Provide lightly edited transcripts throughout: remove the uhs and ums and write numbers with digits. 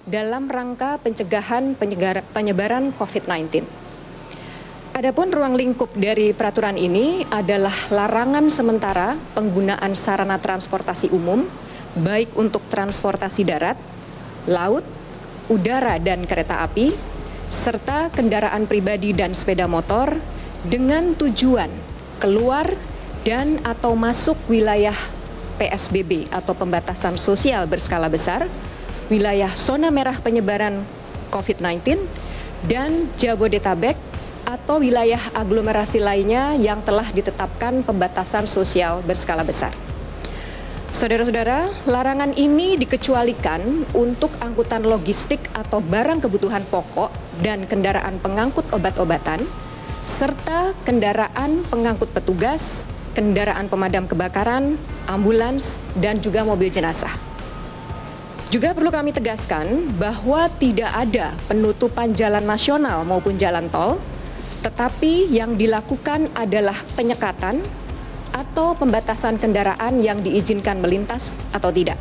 dalam rangka pencegahan penyebaran COVID-19. Adapun ruang lingkup dari peraturan ini adalah larangan sementara penggunaan sarana transportasi umum, baik untuk transportasi darat, laut, udara, dan kereta api, serta kendaraan pribadi dan sepeda motor dengan tujuan keluar dan atau masuk wilayah PSBB atau pembatasan sosial berskala besar, wilayah zona merah penyebaran COVID-19, dan Jabodetabek atau wilayah aglomerasi lainnya yang telah ditetapkan pembatasan sosial berskala besar. Saudara-saudara, larangan ini dikecualikan untuk angkutan logistik atau barang kebutuhan pokok dan kendaraan pengangkut obat-obatan, serta kendaraan pengangkut petugas, kendaraan pemadam kebakaran, ambulans, dan juga mobil jenazah. Juga perlu kami tegaskan bahwa tidak ada penutupan jalan nasional maupun jalan tol, tetapi yang dilakukan adalah penyekatan atau pembatasan kendaraan yang diizinkan melintas atau tidak.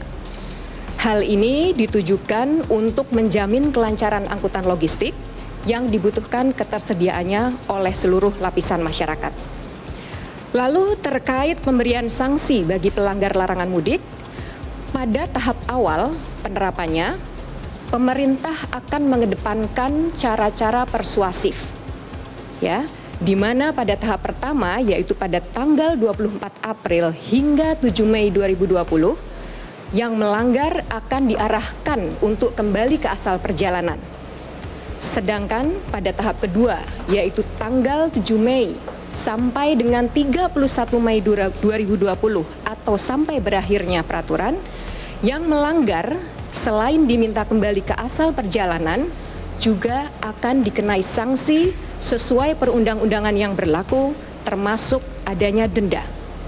Hal ini ditujukan untuk menjamin kelancaran angkutan logistik yang dibutuhkan ketersediaannya oleh seluruh lapisan masyarakat. Lalu terkait pemberian sanksi bagi pelanggar larangan mudik, pada tahap awal penerapannya, pemerintah akan mengedepankan cara-cara persuasif, ya, di mana pada tahap pertama yaitu pada tanggal 24 April hingga 7 Mei 2020, yang melanggar akan diarahkan untuk kembali ke asal perjalanan. Sedangkan pada tahap kedua yaitu tanggal 7 Mei sampai dengan 31 Mei 2020 atau sampai berakhirnya peraturan, yang melanggar selain diminta kembali ke asal perjalanan juga akan dikenai sanksi sesuai perundang-undangan yang berlaku, termasuk adanya denda.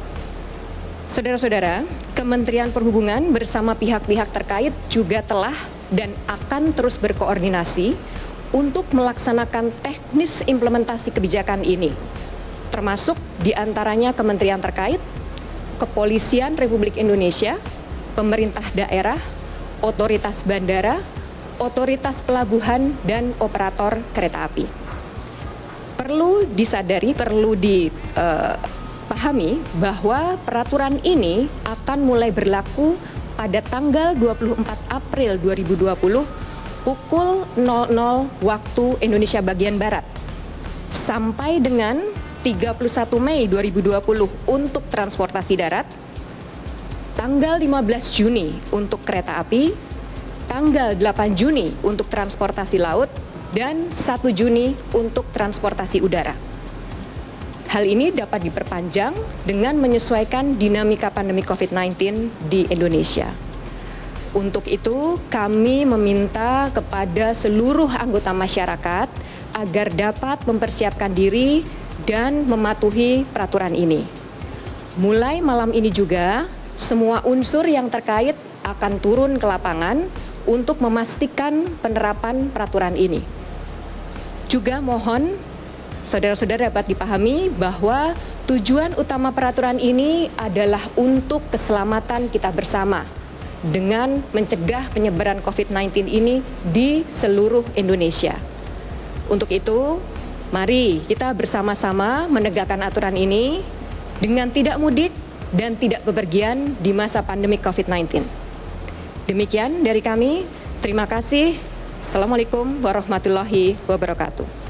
Saudara-saudara, Kementerian Perhubungan bersama pihak-pihak terkait juga telah dan akan terus berkoordinasi untuk melaksanakan teknis implementasi kebijakan ini, termasuk diantaranya kementerian terkait, Kepolisian Republik Indonesia, pemerintah daerah, otoritas bandara, otoritas pelabuhan, dan operator kereta api. Perlu disadari, perlu dipahami bahwa peraturan ini akan mulai berlaku pada tanggal 24 April 2020 pukul 00 waktu Indonesia bagian Barat sampai dengan 31 Mei 2020 untuk transportasi darat, tanggal 15 Juni untuk kereta api, tanggal 8 Juni untuk transportasi laut, dan 1 Juni untuk transportasi udara. Hal ini dapat diperpanjang dengan menyesuaikan dinamika pandemi COVID-19 di Indonesia. Untuk itu, kami meminta kepada seluruh anggota masyarakat agar dapat mempersiapkan diri dan mematuhi peraturan ini. Mulai malam ini juga, semua unsur yang terkait akan turun ke lapangan untuk memastikan penerapan peraturan ini. Juga mohon saudara-saudara dapat dipahami bahwa tujuan utama peraturan ini adalah untuk keselamatan kita bersama dengan mencegah penyebaran COVID-19 ini di seluruh Indonesia. Untuk itu, mari kita bersama-sama menegakkan aturan ini dengan tidak mudik dan tidak bepergian di masa pandemi COVID-19. Demikian dari kami, terima kasih. Assalamualaikum warahmatullahi wabarakatuh.